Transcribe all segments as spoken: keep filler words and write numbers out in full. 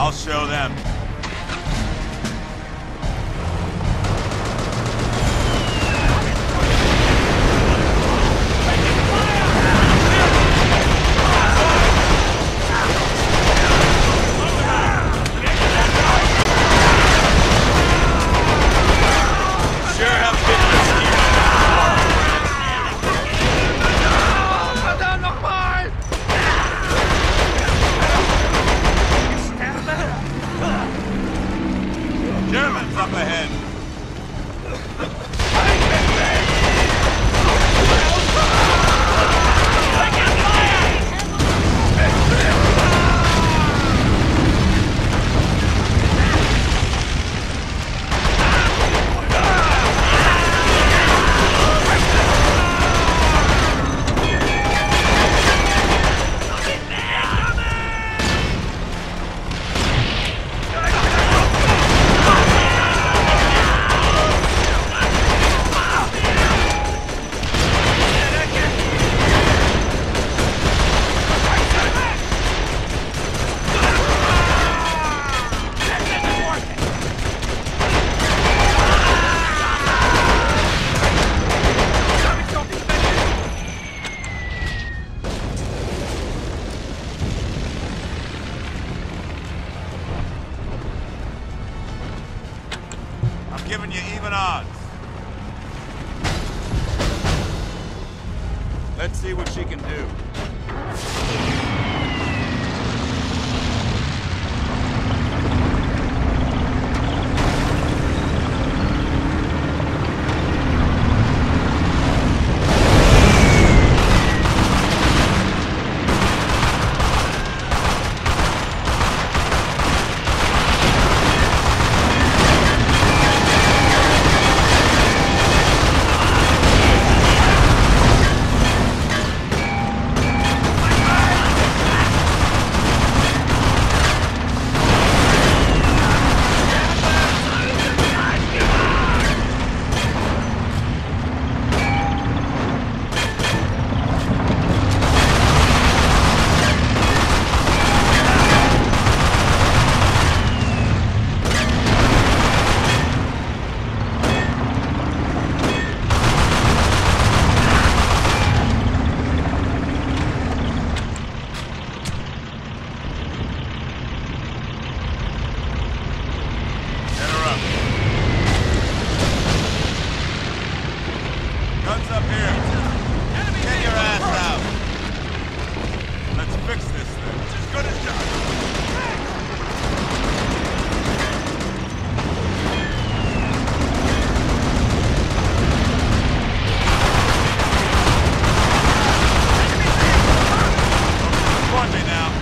I'll show them. Germans up ahead. I'm giving you even odds. Let's see what she can do. Guns up here. Get your ass out. Let's fix this thing. It's as good as done. Join me now.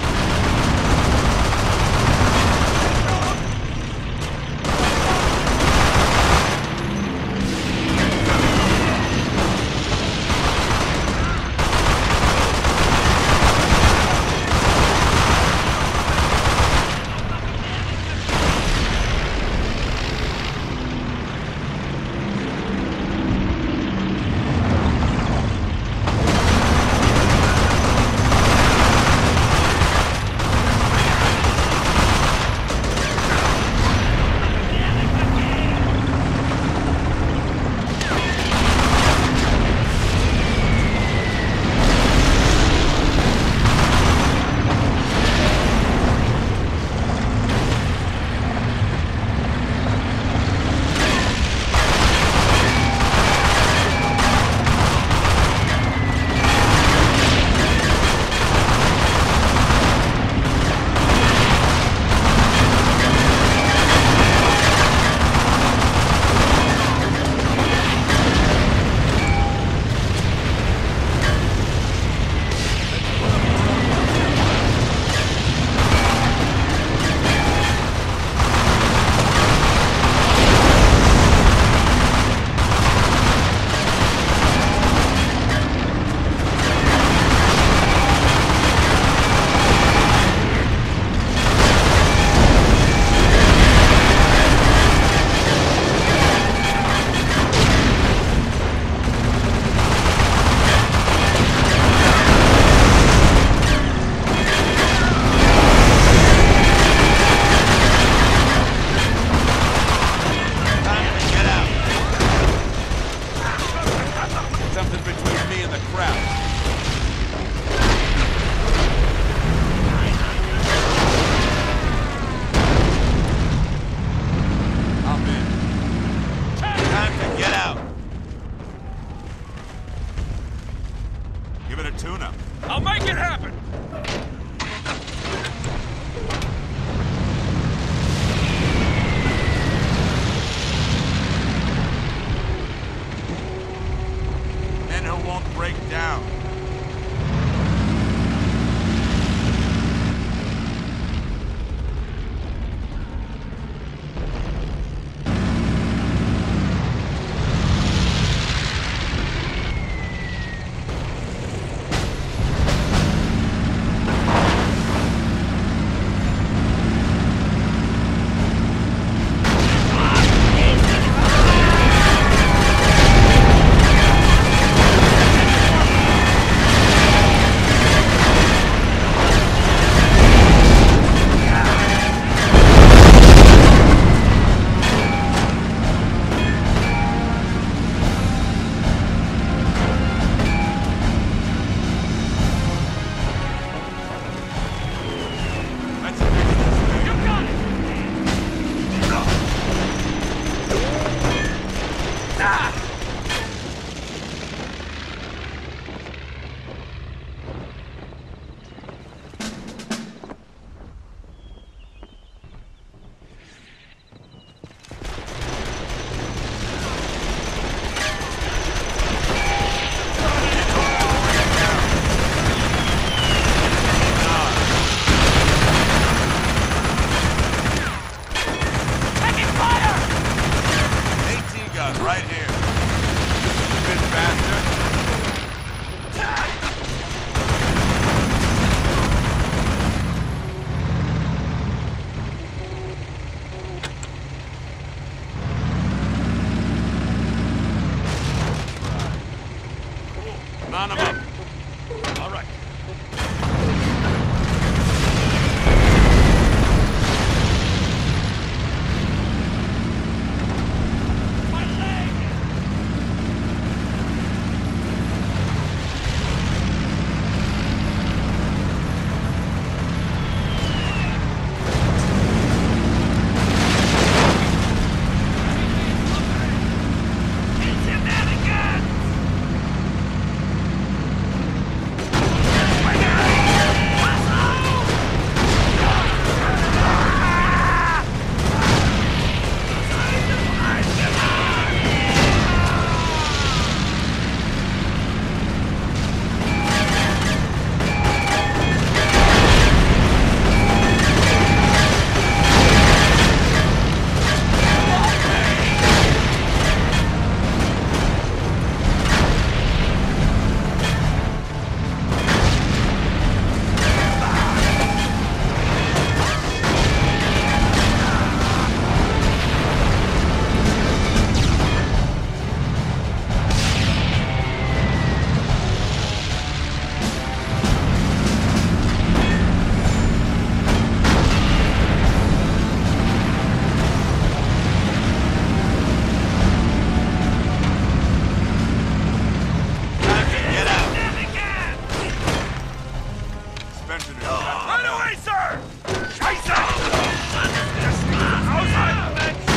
suspension is Run away, sir! Chase it! Just outside of it!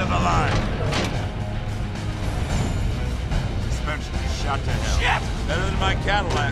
of the line. Suspension is shot to hell. Shit! Better than my Cadillac.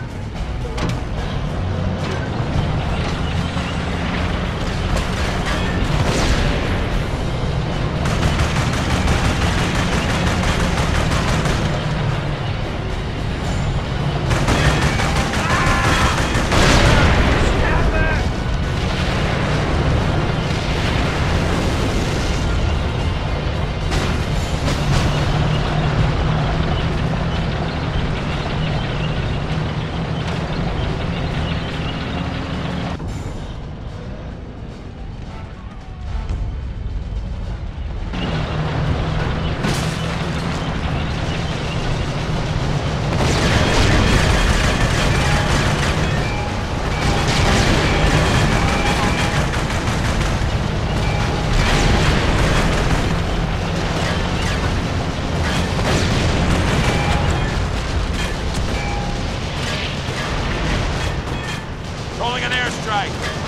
Calling an airstrike.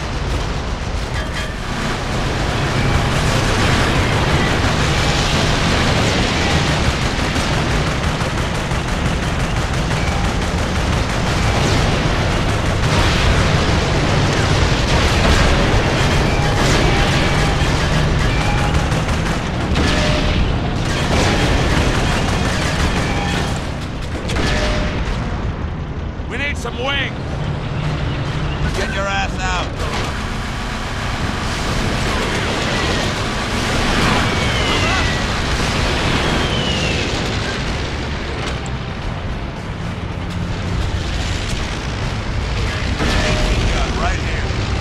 We need some wing. Get your ass out! Gun right here.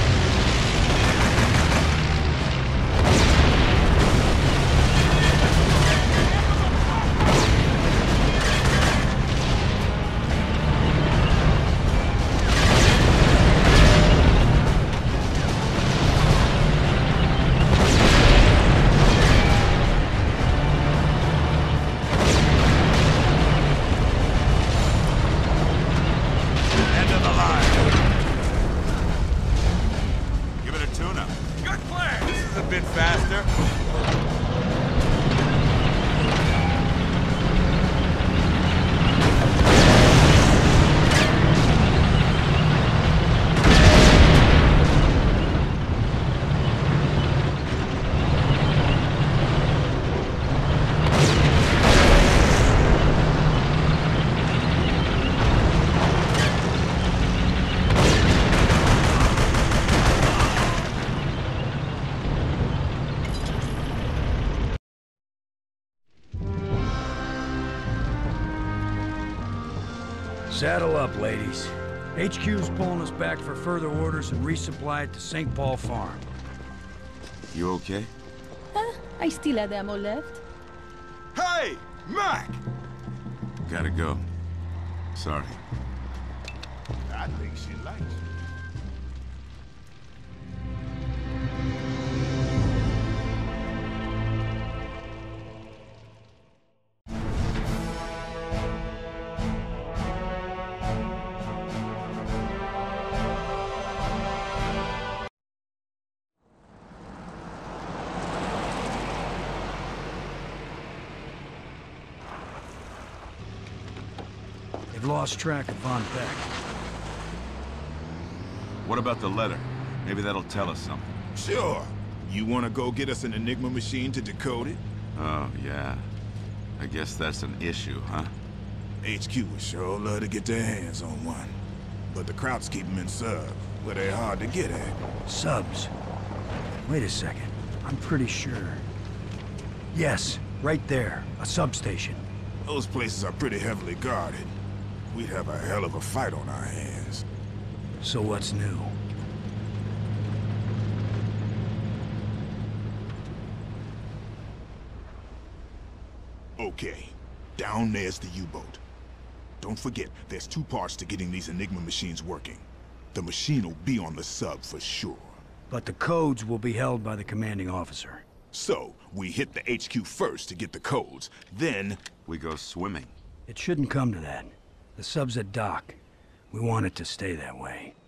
A bit faster. Saddle up, ladies. H Q's pulling us back for further orders and resupply at the Saint Paul farm. You okay? Uh, I still have ammo left. Hey! Mac! Gotta go. Sorry. I think she likes you. They've lost track of Von Beck. What about the letter? Maybe that'll tell us something. Sure. You wanna go get us an Enigma machine to decode it? Oh, yeah. I guess that's an issue, huh? H Q would sure love to get their hands on one. But the Krauts keep them in sub, where they're hard to get at. Subs. Wait a second. I'm pretty sure. Yes, right there. A substation. Those places are pretty heavily guarded. We'd have a hell of a fight on our hands. So what's new? Okay, down there's the U-boat. Don't forget, there's two parts to getting these Enigma machines working. The machine will be on the sub for sure. But the codes will be held by the commanding officer. So, we hit the H Q first to get the codes, then... We go swimming. It shouldn't come to that. The sub's at dock. We want it to stay that way.